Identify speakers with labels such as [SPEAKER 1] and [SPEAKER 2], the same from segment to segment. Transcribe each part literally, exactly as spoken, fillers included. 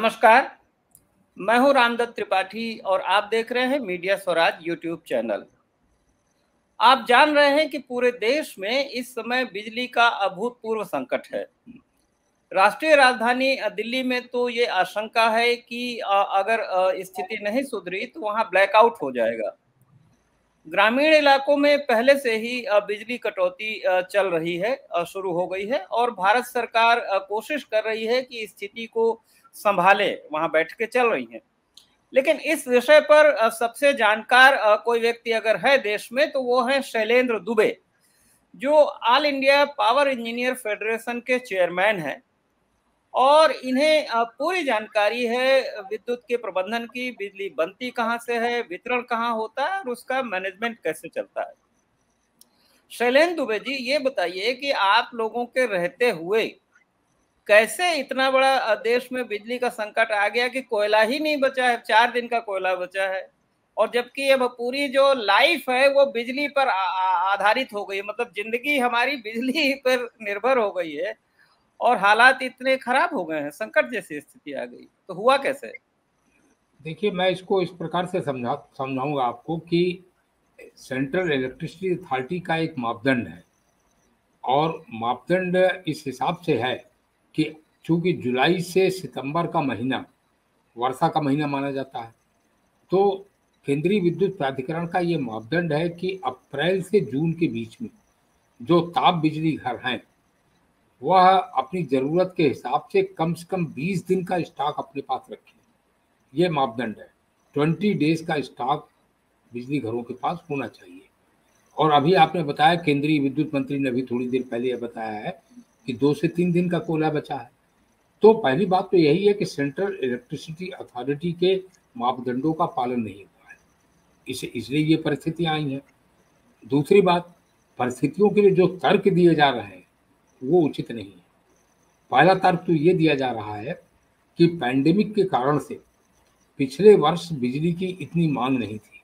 [SPEAKER 1] नमस्कार, मैं हूं रामदत्त त्रिपाठी और आप देख रहे हैं मीडिया स्वराज यूट्यूब चैनल। आप जान रहे हैं कि पूरे देश में इस समय बिजली का अभूतपूर्व संकट है। राष्ट्रीय राजधानी अ, दिल्ली में तो ये आशंका है कि अ, अगर अ, स्थिति नहीं सुधरी तो वहां ब्लैकआउट हो जाएगा। ग्रामीण इलाकों में पहले से ही अ, बिजली कटौती अ, चल रही है, अ, शुरू हो गई है और भारत सरकार अ, कोशिश कर रही है कि स्थिति को संभाले, वहां बैठ के चल रही है। लेकिन इस विषय पर अ, सबसे जानकार अ, कोई व्यक्ति अगर है देश में तो वो है शैलेंद्र दुबे, जो All India Power Engineer Federation के चेयरमैन हैं और इन्हें अ, पूरी जानकारी है विद्युत के प्रबंधन की, बिजली बनती कहाँ से है, वितरण कहाँ होता है और उसका मैनेजमेंट कैसे चलता है। शैलेंद्र दुबे जी, ये बताइए कि आप लोगों के रहते हुए कैसे इतना बड़ा अ, देश में बिजली का संकट आ गया कि कोयला ही नहीं बचा है, चार दिन का कोयला बचा है और जबकि अब पूरी जो लाइफ है वो बिजली पर आ, आ, आधारित हो गई है, मतलब जिंदगी हमारी बिजली पर निर्भर हो गई है और हालात इतने खराब हो गए हैं, संकट जैसी स्थिति आ गई, तो हुआ कैसे?
[SPEAKER 2] देखिए, मैं इसको इस प्रकार से समझा समझाऊंगा आपको कि सेंट्रल इलेक्ट्रिसिटी अथॉरिटी का एक मापदंड है और मापदंड इस हिसाब से है कि चूंकि जुलाई से सितंबर का महीना वर्षा का महीना माना जाता है, तो केंद्रीय विद्युत प्राधिकरण का ये मापदंड है कि अप्रैल से जून के बीच में जो ताप बिजली घर हैं वह अपनी ज़रूरत के हिसाब से कम से कम बीस दिन का स्टॉक अपने पास रखें। ये मापदंड है। ट्वेंटी डेज का स्टॉक बिजली घरों के पास होना चाहिए। और अभी आपने बताया, केंद्रीय विद्युत मंत्री ने अभी थोड़ी देर पहले यह बताया है कि दो से तीन दिन का कोयला बचा है। तो पहली बात तो यही है कि सेंट्रल इलेक्ट्रिसिटी अथॉरिटी के मापदंडों का पालन नहीं हुआ है, इसे इसलिए ये परिस्थितियां आई हैं। दूसरी बात, परिस्थितियों के लिए जो तर्क दिए जा रहे हैं वो उचित नहीं है। पहला तर्क तो ये दिया जा रहा है कि पैंडेमिक के कारण से पिछले वर्ष बिजली की इतनी मांग नहीं थी,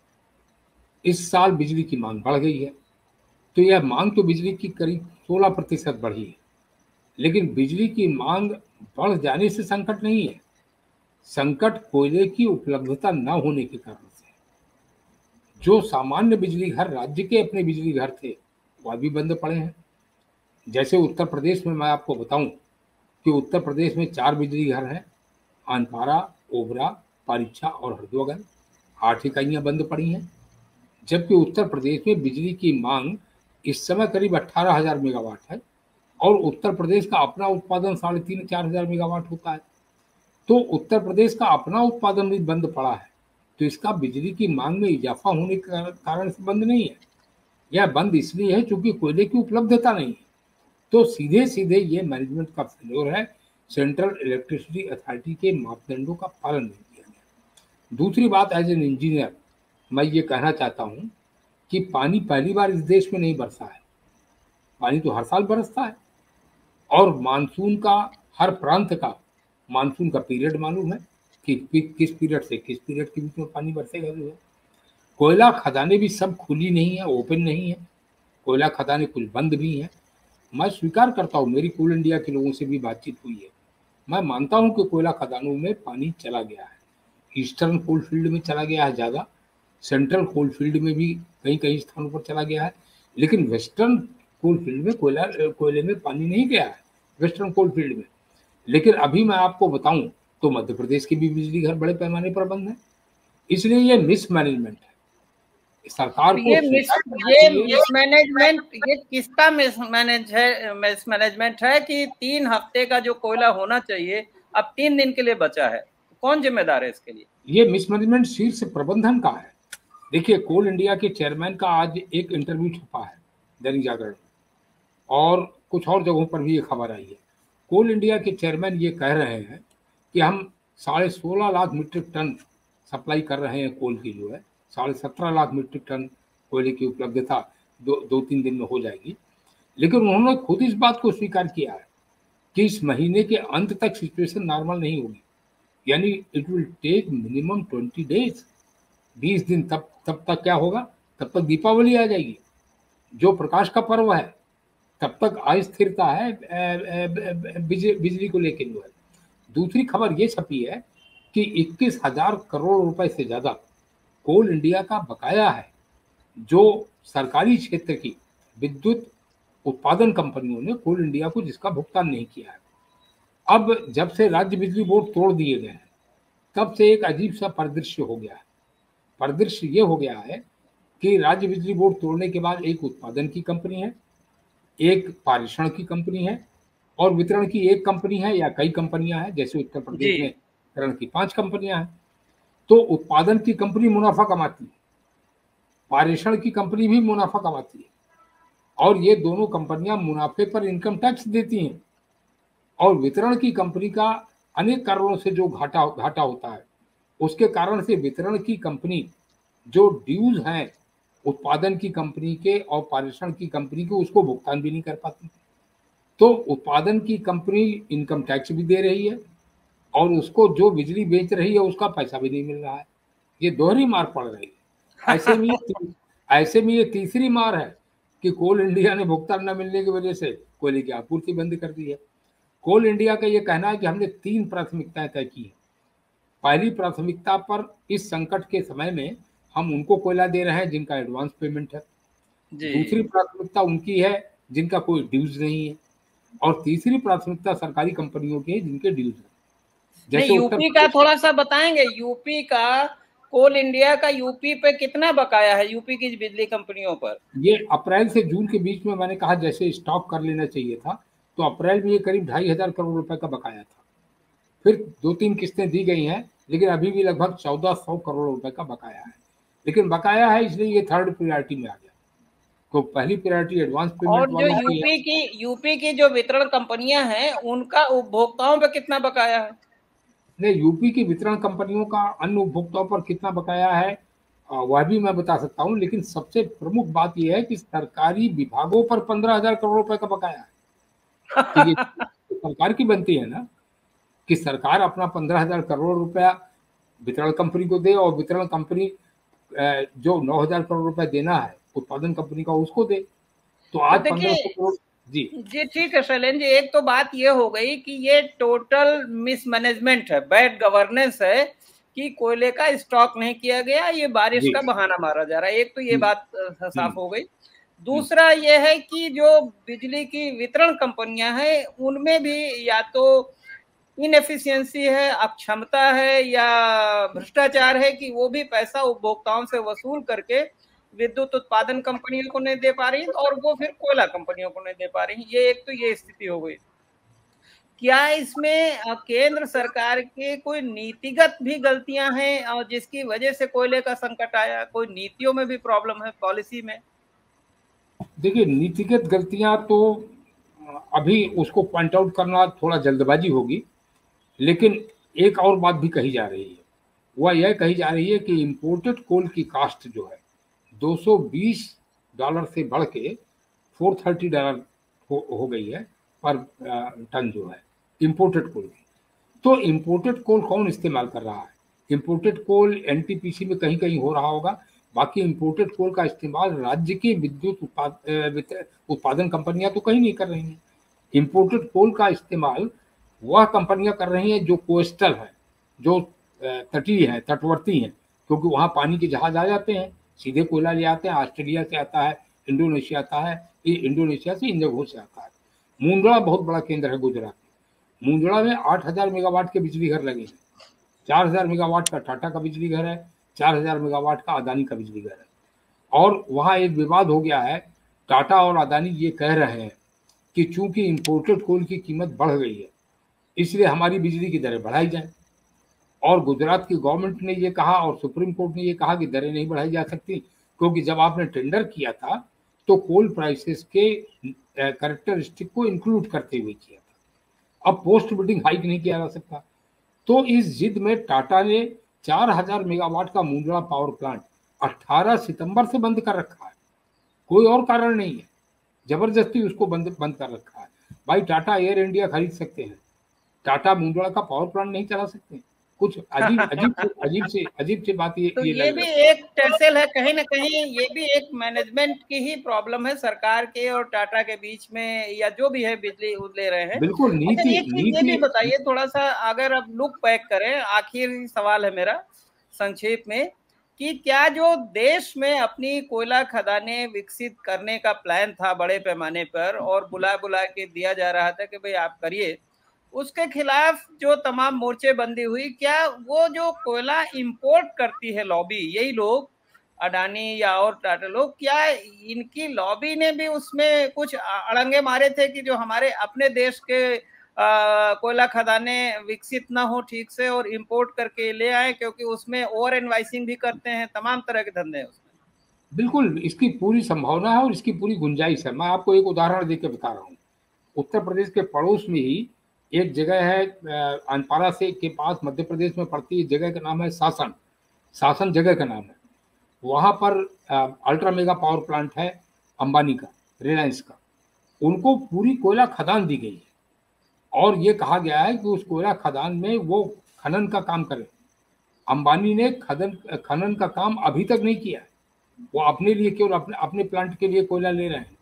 [SPEAKER 2] इस साल बिजली की मांग बढ़ गई है, तो यह मांग तो बिजली की करीब सोलह प्रतिशत बढ़ी है। लेकिन बिजली की मांग बढ़ जाने से संकट नहीं है, संकट कोयले की उपलब्धता न होने के कारण से। जो सामान्य बिजली घर राज्य के अपने बिजली घर थे वह भी बंद पड़े हैं। जैसे उत्तर प्रदेश में मैं आपको बताऊं कि उत्तर प्रदेश में चार बिजली घर हैं, अनपारा, ओबरा, पारीक्षा और हरदोगन। आठ इकाइयां बंद पड़ी हैं, जबकि उत्तर प्रदेश में बिजली की मांग इस समय करीब अट्ठारह हजार मेगावाट है और उत्तर प्रदेश का अपना उत्पादन साढ़े तीन चार हजार मेगावाट होता है। तो उत्तर प्रदेश का अपना उत्पादन भी बंद पड़ा है, तो इसका बिजली की मांग में इजाफा होने के कारण से बंद नहीं है। यह बंद इसलिए है क्योंकि कोयले की उपलब्धता नहीं है। तो सीधे सीधे ये मैनेजमेंट का फेल्योर है, सेंट्रल इलेक्ट्रिसिटी अथॉरिटी के मापदंडों का पालन नहीं किया गया। दूसरी बात, एज एन इंजीनियर मैं ये कहना चाहता हूँ कि पानी पहली बार इस देश में नहीं बरसा है, पानी तो हर साल बरसता है और मानसून का, हर प्रांत का मानसून का पीरियड मालूम है कि किस पीरियड से किस पीरियड के बीच में पानी बरसेगा जो है। कोयला खदानें भी सब खुली नहीं है, ओपन नहीं है, कोयला खदानें कुछ बंद भी हैं। मैं स्वीकार करता हूँ, मेरी कोल इंडिया के लोगों से भी बातचीत हुई है, मैं मानता हूँ कि कोयला खदानों में पानी चला गया है, ईस्टर्न कोल फील्ड में चला गया है ज़्यादा, सेंट्रल कोल फील्ड में भी कई कई स्थानों पर चला गया है, लेकिन वेस्टर्न कोल फील्ड में कोयला कोयले में पानी नहीं गया है, वेस्टर्न कोल फील्ड में। लेकिन अभी मैं आपको बताऊं तो मध्य प्रदेश के भी बिजली घर बड़े पैमाने पर बंद है। इसलिए ये मिसमैनेजमेंट है, सरकार को
[SPEAKER 1] ये मिस
[SPEAKER 2] स्वीकार करना
[SPEAKER 1] ये
[SPEAKER 2] चाहिए।
[SPEAKER 1] मिसमैनेजमेंट ये किसका मिसमैनेज है मिसमैनेजमेंट है कि तीन हफ्ते का जो कोयला होना चाहिए अब तीन दिन के लिए बचा है, कौन जिम्मेदार है इसके लिए?
[SPEAKER 2] ये मिसमैनेजमेंट शीर्ष प्रबंधन का है। देखिए, कोल इंडिया के चेयरमैन का आज एक इंटरव्यू छपा है दैनिक जागरण में और कुछ और जगहों पर भी ये खबर आई है। कोल इंडिया के चेयरमैन ये कह रहे हैं कि हम साढ़े सोलह लाख मीट्रिक टन सप्लाई कर रहे हैं कोल की, जो है साढ़े सत्रह लाख मीट्रिक टन कोयले की उपलब्धता दो दो तीन दिन में हो जाएगी। लेकिन उन्होंने खुद इस बात को स्वीकार किया है कि इस महीने के अंत तक सिचुएशन नॉर्मल नहीं होगी, यानी it will take minimum twenty days, बीस दिन। तब तब तक क्या होगा? तब तक दीपावली आ जाएगी, जो प्रकाश का पर्व है, तब तक अस्थिरता है बिजली बिजली को लेकर जो है। दूसरी खबर ये छपी है कि इक्कीस हजार करोड़ रुपए से ज्यादा कोल इंडिया का बकाया है, जो सरकारी क्षेत्र की विद्युत उत्पादन कंपनियों ने कोल इंडिया को जिसका भुगतान नहीं किया है। अब जब से राज्य बिजली बोर्ड तोड़ दिए गए हैं, तब से एक अजीब सा परिदृश्य हो गया है। परिदृश्य ये हो गया है कि राज्य बिजली बोर्ड तोड़ने के बाद एक उत्पादन की कंपनी है, एक पारेषण की कंपनी है और वितरण की एक कंपनी है या कई कंपनियां हैं, जैसे उत्तर प्रदेश में वितरण की पांच कंपनियां हैं। तो उत्पादन की कंपनी मुनाफा कमाती है, पारेषण की कंपनी भी मुनाफा कमाती है, और ये दोनों कंपनियां मुनाफे पर इनकम टैक्स देती हैं। और वितरण की कंपनी का अनेक कारणों से जो घाटा घाटा होता है, उसके कारण से वितरण की कंपनी जो ड्यूज हैं उत्पादन की कंपनी के और पारेषण की कंपनी के, उसको भुगतान भी नहीं कर पाती। तो उत्पादन की कंपनी इनकम टैक्स भी दे रही है और उसको जो बिजली बेच रही है उसका पैसा भी नहीं मिल रहा है। ये दोहरी मार पड़ रही है। ऐसे में ये ऐसे में ये तीसरी मार है कि कोल इंडिया ने भुगतान न मिलने की वजह से कोयले की आपूर्ति बंद कर दी है। कोल इंडिया का ये कहना है कि हमने तीन प्राथमिकताएं तय की हैं। पहली प्राथमिकता पर इस संकट के समय में हम उनको कोयला दे रहे हैं जिनका एडवांस पेमेंट है। दूसरी प्राथमिकता उनकी है जिनका कोई ड्यूज नहीं है, और तीसरी प्राथमिकता सरकारी कंपनियों की है जिनके ड्यूज है।
[SPEAKER 1] जैसे यूपी का थोड़ा सा बताएंगे, यूपी का कोल इंडिया का यूपी पे कितना बकाया है, यूपी की बिजली कंपनियों पर?
[SPEAKER 2] ये अप्रैल से जून के बीच में मैंने कहा जैसे स्टॉक कर लेना चाहिए था, तो अप्रैल में ये करीब ढाई हजार करोड़ रुपए का बकाया था। फिर दो तीन किस्तें दी गई हैं, लेकिन अभी भी लगभग चौदह सौ करोड़ रुपए का बकाया है। लेकिन बकाया है इसलिए ये थर्ड प्रायोरिटी में आ गया। तो पहली प्रायोरिटी एडवांस पेमेंट
[SPEAKER 1] और जो यूपी की यूपी की जो वितरण कंपनियां हैं उनका उपभोक्ताओं पर कितना बकाया है?
[SPEAKER 2] नहीं, यूपी की वितरण कंपनियों का अन्य उपभोक्ताओं पर कितना बकाया है वह भी मैं बता सकता हूँ, लेकिन सबसे प्रमुख बात यह है कि सरकारी विभागों पर पंद्रह हजार करोड़ रुपए का बकाया है। तो ये सरकार की बनती है ना कि सरकार अपना पंद्रह हजार करोड़ रुपया वितरण कंपनी को दे और वितरण कंपनी जो नौ हजार करोड़ रुपए देना है उत्पादन कंपनी का उसको दे। तो आज पंद्रह सौ करोड़। जी
[SPEAKER 1] जी ठीक है शैलेंद्र जी, एक तो बात ये हो गई कि ये टोटल मिसमैनेजमेंट है, बैड गवर्नेंस है कि कोयले का स्टॉक नहीं किया गया, ये बारिश का बहाना मारा जा रहा है। एक तो ये बात साफ हो गई। दूसरा ये है कि जो बिजली की वितरण कंपनियां हैं उनमें भी या तो इनएफिशिएंसी है, अक्षमता है या भ्रष्टाचार है कि वो भी पैसा उपभोक्ताओं से वसूल करके विद्युत उत्पादन कंपनियों को नहीं दे पा रही और वो फिर कोयला कंपनियों को नहीं दे पा रही। ये एक तो ये स्थिति हो गई। क्या इसमें केंद्र सरकार के कोई नीतिगत भी गलतियां हैं और जिसकी वजह से कोयले का संकट आया? कोई नीतियों में भी प्रॉब्लम है, पॉलिसी में?
[SPEAKER 2] देखिए, नीतिगत गलतियां तो अभी उसको पॉइंट आउट करना थोड़ा जल्दबाजी होगी, लेकिन एक और बात भी कही जा रही है। वह यह कही जा रही है कि इंपोर्टेड कोल की कास्ट जो है दो सौ बीस डॉलर से बढ़ के चार सौ तीस डॉलर हो, हो गई है पर टन जो है इंपोर्टेड कोल की। तो इंपोर्टेड कोल कौन इस्तेमाल कर रहा है? इंपोर्टेड कोल एनटीपीसी में कहीं कहीं हो रहा होगा, बाकी इंपोर्टेड कोल का इस्तेमाल राज्य की विद्युत उत्पाद उत्पादन कंपनियां तो कहीं नहीं कर रही हैं। इंपोर्टेड कोल का इस्तेमाल वह कंपनियां कर रही हैं जो कोस्टल है, जो तटीय है, तटवर्ती हैं, क्योंकि वहां पानी के जहाज आ जाते हैं, सीधे कोयला ले आते हैं। ऑस्ट्रेलिया से आता है, इंडोनेशिया आता है, ये इंडोनेशिया से इन जगहों से आता है। मुंद्रा बहुत बड़ा केंद्र है गुजरात में। मुंद्रा में आठ हजार मेगावाट के बिजली घर लगे हैं। चार हजार मेगावाट का टाटा का बिजली घर है, चार हजार मेगावाट का अदानी का बिजली घर है। और वहाँ एक विवाद हो गया है। टाटा और अदानी ये कह रहे हैं कि चूंकि इंपोर्टेड कोल की कीमत बढ़ गई है इसलिए हमारी बिजली की दरें बढ़ाई जाए। और गुजरात की गवर्नमेंट ने ये कहा और सुप्रीम कोर्ट ने ये कहा कि दरें नहीं बढ़ाई जा सकती, क्योंकि जब आपने टेंडर किया था तो कोल प्राइसेस के कैरेक्टरिस्टिक को इंक्लूड करते हुए किया था। अब पोस्ट बिडिंग हाइक नहीं किया जा सकता। तो इस जिद में टाटा ने चार हजार मेगावाट का मुंद्रा पावर प्लांट अठारह सितंबर से बंद कर रखा है। कोई और कारण नहीं है, जबरदस्ती उसको बंद बंद कर रखा है। भाई टाटा एयर इंडिया खरीद सकते हैं, टाटा मुंद्रा का पावर प्लांट नहीं चला सकते। कुछ अजीब अजीब से अजीब से अजीब सी बात ये
[SPEAKER 1] तो
[SPEAKER 2] ये
[SPEAKER 1] ये
[SPEAKER 2] लग
[SPEAKER 1] भी
[SPEAKER 2] रहा है।
[SPEAKER 1] एक टर्सेल है कहीं ना कहीं, ये भी एक मैनेजमेंट की ही प्रॉब्लम है सरकार के और टाटा के बीच में, या जो भी है बिजली ले रहे हैं।
[SPEAKER 2] बिल्कुल
[SPEAKER 1] अच्छा
[SPEAKER 2] नीति
[SPEAKER 1] एक चीज ये
[SPEAKER 2] नीति
[SPEAKER 1] भी बताइए थोड़ा सा, अगर अब लुक बैक करें, आखिरी सवाल है मेरा संक्षेप में, कि क्या जो देश में अपनी कोयला खदानें विकसित करने का प्लान था बड़े पैमाने पर और बुला बुला के दिया जा रहा था कि भाई आप करिए, उसके खिलाफ जो तमाम मोर्चेबंदी हुई, क्या वो जो कोयला इंपोर्ट करती है लॉबी, यही लोग अडानी या और टाटा लोग, क्या इनकी लॉबी ने भी उसमें कुछ अड़ंगे मारे थे कि जो हमारे अपने देश के कोयला खदाने विकसित ना हो ठीक से और इंपोर्ट करके ले आए, क्योंकि उसमें ओवर इनवाइसिंग भी करते हैं, तमाम तरह के धंधे हैं उसमें।
[SPEAKER 2] बिल्कुल इसकी पूरी संभावना है और इसकी पूरी गुंजाइश है। मैं आपको एक उदाहरण देकर बता रहा हूँ। उत्तर प्रदेश के पड़ोस में ही एक जगह है, अनपारा से के पास मध्य प्रदेश में पड़ती है, जगह का नाम है सासन। सासन जगह का नाम है। वहाँ पर अल्ट्रा मेगा पावर प्लांट है अंबानी का, रिलायंस का। उनको पूरी कोयला खदान दी गई है और ये कहा गया है कि उस कोयला खदान में वो खनन का काम करें। अंबानी ने खनन खनन का काम अभी तक नहीं किया है। वो अपने लिए केवल अपने अपने प्लांट के लिए कोयला ले रहे हैं।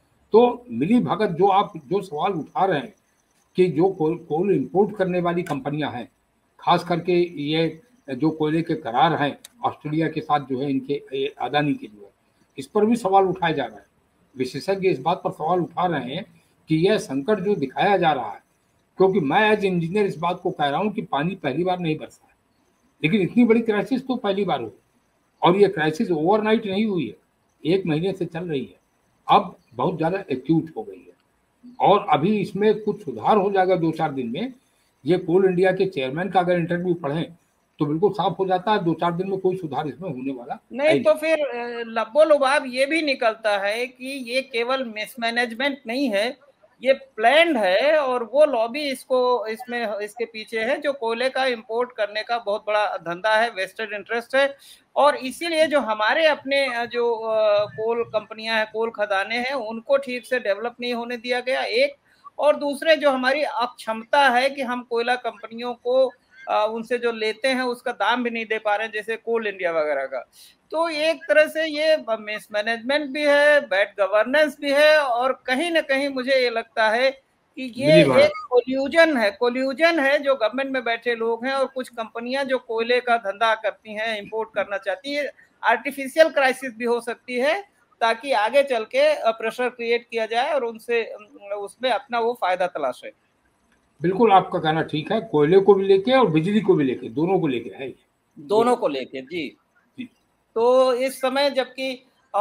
[SPEAKER 2] तो मिली भगत जो आप जो सवाल उठा रहे हैं कि जो कोल इंपोर्ट करने वाली कंपनियां हैं, खास करके ये जो कोयले के करार हैं ऑस्ट्रेलिया के साथ जो है इनके अदानी के जो है, इस पर भी सवाल उठाया जा रहा है। विशेषज्ञ इस बात पर सवाल उठा रहे हैं कि यह संकट जो दिखाया जा रहा है, क्योंकि मैं एज इंजीनियर इस बात को कह रहा हूँ कि पानी पहली बार नहीं बरसा है, लेकिन इतनी बड़ी क्राइसिस तो पहली बार हुई और ये क्राइसिस ओवरनाइट नहीं हुई है, एक महीने से चल रही है, अब बहुत ज़्यादा एक्यूट हो गई है और अभी इसमें कुछ सुधार हो जाएगा दो चार दिन में। ये कोल इंडिया के चेयरमैन का अगर इंटरव्यू पढ़ें तो बिल्कुल साफ हो जाता है दो चार दिन में कोई सुधार इसमें होने वाला
[SPEAKER 1] नहीं। तो फिर लब्बो लुबाब ये भी निकलता है कि ये केवल मिसमैनेजमेंट नहीं है, ये प्लान्ड है और वो लॉबी इसको इसमें इसके पीछे है, जो कोयले का इंपोर्ट करने का बहुत बड़ा धंधा है, वेस्टेड इंटरेस्ट है। और इसीलिए जो हमारे अपने जो कोल कंपनियां हैं, कोल खदाने हैं, उनको ठीक से डेवलप नहीं होने दिया गया, एक। और दूसरे जो हमारी अक्षमता है कि हम कोयला कंपनियों को उनसे जो लेते हैं उसका दाम भी नहीं दे पा रहे हैं, जैसे कोल इंडिया वगैरह का। तो एक तरह से ये मिसमैनेजमेंट भी है, बैड गवर्नेंस भी है, और कहीं ना कहीं मुझे ये लगता है कि ये एक कोल्यूजन है कोल्यूजन है जो गवर्नमेंट में बैठे लोग हैं और कुछ कंपनियां जो कोयले का धंधा करती हैं, इंपोर्ट करना चाहती है। आर्टिफिशियल क्राइसिस भी हो सकती है, ताकि आगे चल के प्रेशर क्रिएट किया जाए और उनसे उसमें अपना वो फायदा तलाशे।
[SPEAKER 2] बिल्कुल आपका कहना ठीक है, कोयले को भी लेके और बिजली को भी लेके, दोनों को लेके है,
[SPEAKER 1] दोनों को लेके जी। जी तो इस समय जबकि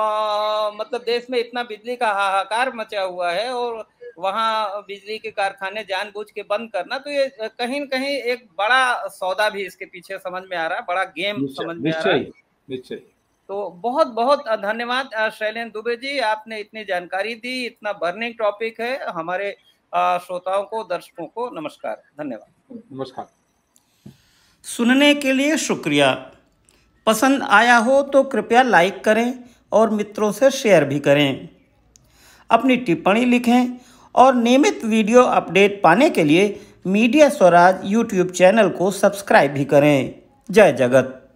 [SPEAKER 1] मतलब देश में इतना बिजली का हाहाकार मचा हुआ है और वहां बिजली के कारखाने जानबूझ के बंद करना, तो ये कहीं न कहीं एक बड़ा सौदा भी इसके पीछे समझ में आ रहा है, बड़ा गेम समझ में आ रहा है।
[SPEAKER 2] निश्चय।
[SPEAKER 1] तो बहुत बहुत धन्यवाद शैलेंद्र दुबे जी, आपने इतनी जानकारी दी, इतना बर्निंग टॉपिक है। हमारे श्रोताओं को, दर्शकों को नमस्कार, धन्यवाद।
[SPEAKER 2] नमस्कार।
[SPEAKER 1] सुनने के लिए शुक्रिया। पसंद आया हो तो कृपया लाइक करें और मित्रों से शेयर भी करें। अपनी टिप्पणी लिखें और नियमित वीडियो अपडेट पाने के लिए मीडिया स्वराज यूट्यूब चैनल को सब्सक्राइब भी करें। जय जगत।